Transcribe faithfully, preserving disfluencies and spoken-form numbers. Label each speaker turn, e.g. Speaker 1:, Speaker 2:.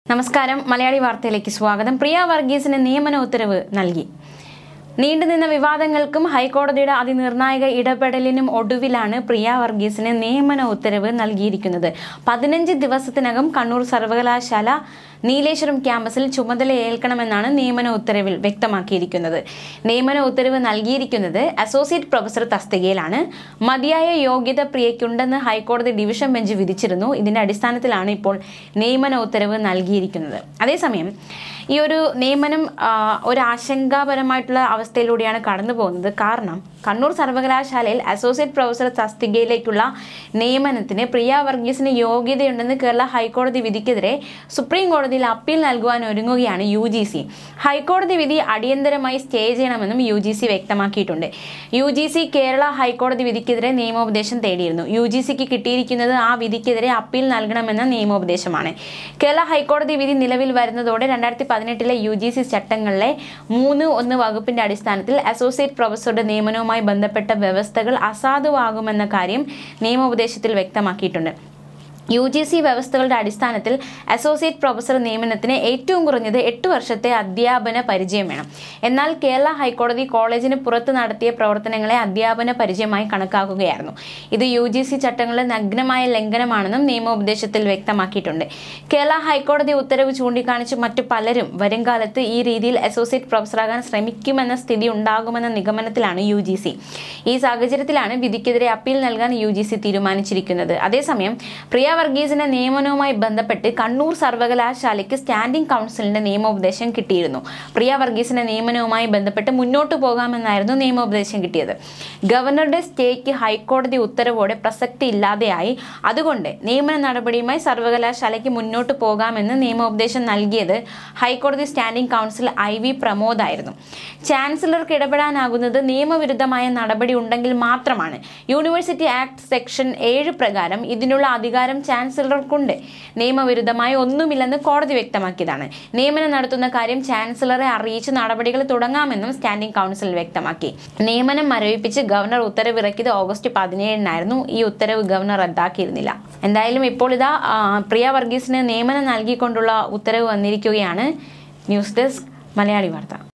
Speaker 1: നമസ്കാരം മലയാളി വാർത്തയിലേക്ക് സ്വാഗതം. പ്രിയ വർഗീസിന് നിയമന ഉത്തരവ് നൽകി. നീണ്ടുനിന്ന വിവാദങ്ങൾക്കും ഹൈക്കോടതിയുടെ അതിനിർണായക ഇടപെടലിനും ഒടുവിലാണ് പ്രിയ വർഗീസിന് നിയമന ഉത്തരവ് നൽകിയിരിക്കുന്നത്. പതിനഞ്ച് ദിവസത്തിനകം കണ്ണൂർ സർവകലാശാല നീലേശ്വരം ക്യാമ്പസിൽ ചുമതല ഏൽക്കണമെന്നാണ് നിയമന ഉത്തരവിൽ വ്യക്തമാക്കിയിരിക്കുന്നത്. നിയമന ഉത്തരവ് നൽകിയിരിക്കുന്നത് അസോസിയേറ്റ് പ്രൊഫസർ തസ്തികയിലാണ്. മതിയായ യോഗ്യത പ്രിയയ്ക്കുണ്ടെന്ന് ഹൈക്കോടതി ഡിവിഷൻ ബെഞ്ച് വിധിച്ചിരുന്നു. ഇതിന്റെ അടിസ്ഥാനത്തിലാണ് ഇപ്പോൾ നിയമന ഉത്തരവ് നൽകിയിരിക്കുന്നത്. അതേസമയം ഈ ഒരു നിയമനം ഒരു ആശങ്കാപരമായിട്ടുള്ള അവസ്ഥയിലൂടെയാണ് കടന്നു പോകുന്നത്. കാരണം കണ്ണൂർ സർവകലാശാലയിൽ അസോസിയേറ്റ് പ്രൊഫസർ തസ്തികയിലേക്കുള്ള നിയമനത്തിന് പ്രിയ വർഗീസിന് യോഗ്യതയുണ്ടെന്ന് കേരള ഹൈക്കോടതി വിധിക്കെതിരെ സുപ്രീം കോടതിയിൽ അപ്പീൽ നൽകുവാൻ ഒരുങ്ങുകയാണ് യു ജി സി. ഹൈക്കോടതി വിധി അടിയന്തരമായി സ്റ്റേ ചെയ്യണമെന്നും യു ജി സി വ്യക്തമാക്കിയിട്ടുണ്ട്. യു ജി സി കേരള ഹൈക്കോടതി വിധിക്കെതിരെ നിയമോപദേശം തേടിയിരുന്നു. യു ജി സിക്ക് കിട്ടിയിരിക്കുന്നത് ആ വിധിക്കെതിരെ അപ്പീൽ നൽകണമെന്ന നിയമോപദേശമാണ്. കേരള ഹൈക്കോടതി വിധി നിലവിൽ വരുന്നതോടെ രണ്ടായിരത്തി പതിനെട്ടിലെ യു ജി സി ചട്ടങ്ങളിലെ മൂന്ന് ഒന്ന് വകുപ്പിന്റെ അടിസ്ഥാനത്തിൽ അസോസിയേറ്റ് പ്രൊഫസറുടെ നിയമനവുമായി ബന്ധപ്പെട്ട വ്യവസ്ഥകൾ അസാധുവാകുമെന്ന കാര്യം നിയമോപദേശത്തിൽ വ്യക്തമാക്കിയിട്ടുണ്ട്. യു ജി സി വ്യവസ്ഥകളുടെ അടിസ്ഥാനത്തിൽ അസോസിയേറ്റ് പ്രൊഫസർ നിയമനത്തിന് ഏറ്റവും കുറഞ്ഞത് എട്ട് വർഷത്തെ അധ്യാപന പരിചയം വേണം. എന്നാൽ കേരള ഹൈക്കോടതി കോളേജിന് പുറത്ത് നടത്തിയ പ്രവർത്തനങ്ങളെ അധ്യാപന പരിചയമായി കണക്കാക്കുകയായിരുന്നു. ഇത് യു ജി സി ചട്ടങ്ങളുടെ നഗ്നമായ ലംഘനമാണെന്നും നിയമോപദേശത്തിൽ വ്യക്തമാക്കിയിട്ടുണ്ട്. കേരള ഹൈക്കോടതി ഉത്തരവ് ചൂണ്ടിക്കാണിച്ച് മറ്റു പലരും വരുംകാലത്ത് ഈ രീതിയിൽ അസോസിയേറ്റ് പ്രൊഫസറാകാൻ ശ്രമിക്കുമെന്ന സ്ഥിതി ഉണ്ടാകുമെന്ന നിഗമനത്തിലാണ് യു ജി സി. ഈ സാഹചര്യത്തിലാണ് വിധിക്കെതിരെ അപ്പീൽ നൽകാൻ യു ജി സി തീരുമാനിച്ചിരിക്കുന്നത്. അതേസമയം പ്രിയ വർഗീസിന്റെ നിയമനവുമായി ബന്ധപ്പെട്ട് കണ്ണൂർ സർവകലാശാലയ്ക്ക് സ്റ്റാൻഡിംഗ് കൗൺസിലിന്റെ നിയമോപദേശം കിട്ടിയിരുന്നു. പ്രിയ വർഗീസിന്റെ നിയമനവുമായി ബന്ധപ്പെട്ട് മുന്നോട്ട് പോകാമെന്നായിരുന്നു നിയമോപദേശം കിട്ടിയത്. ഗവർണറുടെ സ്റ്റേക്ക് ഹൈക്കോടതി ഉത്തരവോടെ പ്രസക്തി ഇല്ലാതെയായി. അതുകൊണ്ട് നിയമന നടപടിയുമായി സർവകലാശാലയ്ക്ക് മുന്നോട്ട് പോകാമെന്ന് നിയമോപദേശം നൽകിയത് ഹൈക്കോടതി standing counsel I V Pramod ആയിരുന്നു. ചാൻസലർക്ക് ഇടപെടാനാകുന്നത് നിയമവിരുദ്ധമായ നടപടി ഉണ്ടെങ്കിൽ മാത്രമാണ്. യൂണിവേഴ്സിറ്റി ആക്ട് സെക്ഷൻ ഏഴ് പ്രകാരം ഇതിനുള്ള അധികാരം ചാൻസലർക്കുണ്ട്. നിയമവിരുദ്ധമായി ഒന്നുമില്ലെന്ന് കോടതി വ്യക്തമാക്കിയതാണ്. നിയമനം നടത്തുന്ന കാര്യം ചാൻസലറെ അറിയിച്ച് നടപടികൾ തുടങ്ങാമെന്നും സ്റ്റാൻഡിംഗ് കൗൺസിൽ വ്യക്തമാക്കി. നിയമനം മരവിപ്പിച്ച് ഗവർണർ ഉത്തരവിറക്കിയത് ഓഗസ്റ്റ് പതിനേഴിനായിരുന്നു. ഈ ഉത്തരവ് ഗവർണർ റദ്ദാക്കിയിരുന്നില്ല. എന്തായാലും ഇപ്പോൾ ഇതാ പ്രിയ വർഗീസിന് നിയമനം നൽകിക്കൊണ്ടുള്ള ഉത്തരവ് വന്നിരിക്കുകയാണ്. ന്യൂസ് ഡെസ്ക് മലയാളി വാർത്ത.